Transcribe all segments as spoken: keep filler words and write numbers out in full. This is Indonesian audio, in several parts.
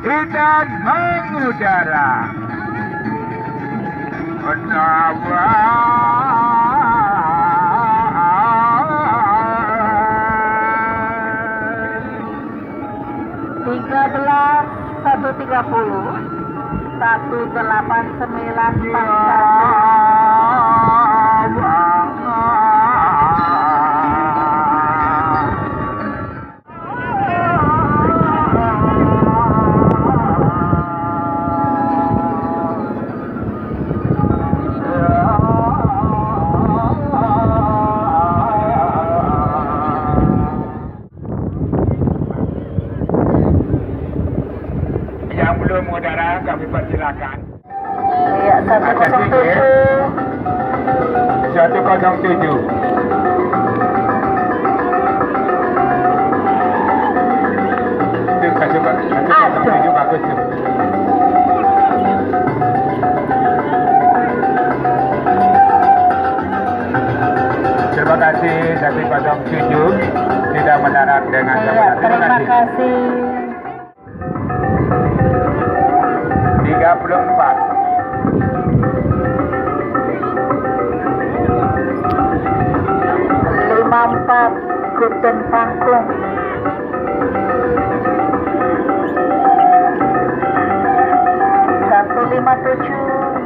dan mengudara. tiga belas satu tiga puluh satu delapan sembilan empat yang belum mengudara kami persilakan. Iya, satu kosong tujuh. satu kosong tujuh. Itu kasih satu kosong tujuh bagus tu. Terima kasih satu kosong tujuh tidak mendarat dengan Iya, sama. terima kasih. tiga puluh empat. lima empat Guten Pangkung. satu lima tujuh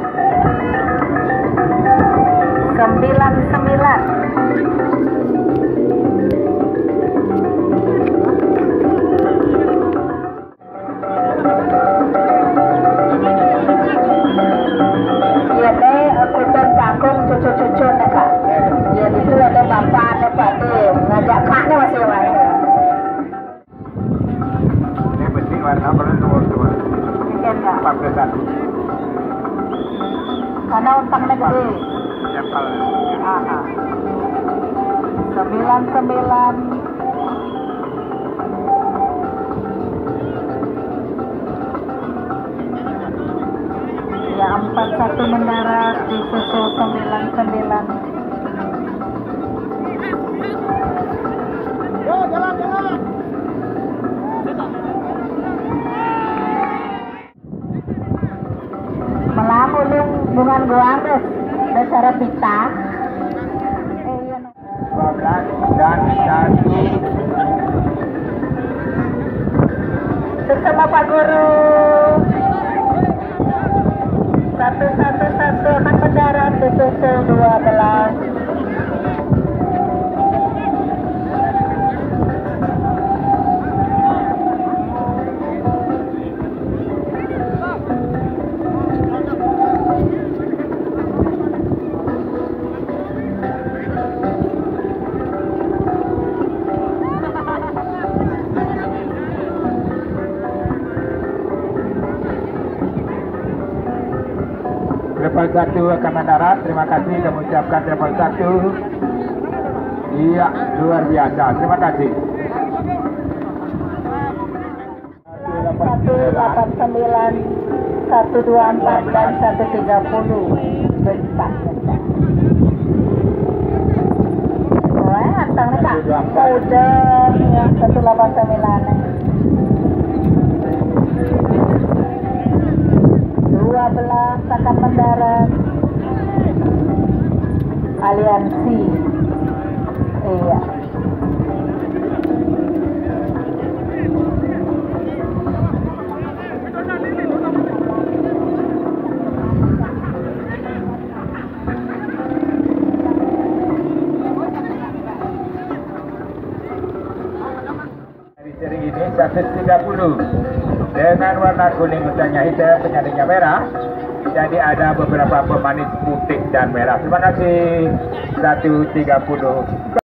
sembilan sembilan. Iya deh, Guten Pangkung cucu-cucu nih kak. Ya itu ada bapak, ada pak tuh ngajak kaknya masih wae. Ini penting warna perlu nomor dua. Iya kak. empat belas satu. Karena untangnya gede. Yang paling. Aha. Sembilan sembilan. Ya empat satu mendarat di susul sembilan sembilan. Malam ulung bungan goang deh, dasar pita. Eh iya. dua belas dan satu. Bersama Pak Guru. Satu satu satu akan mendarat di susul dua belas. Level satu akan mendarat. Terima kasih kami ucapkan level satu. Iya, luar biasa. Terima kasih. Satu delapan sembilan satu dua empat dan satu tiga puluh bentak bentak. Wah, antangnya kak udah ya satu delapan sembilan. Dua belas akan mendarat aliansi. Iya. Seri ini seratus tiga puluh dengan warna kuning utangnya hitam, penyalingnya merah. Jadi ada beberapa pemanis putih dan merah. Terima kasih. seratus tiga puluh.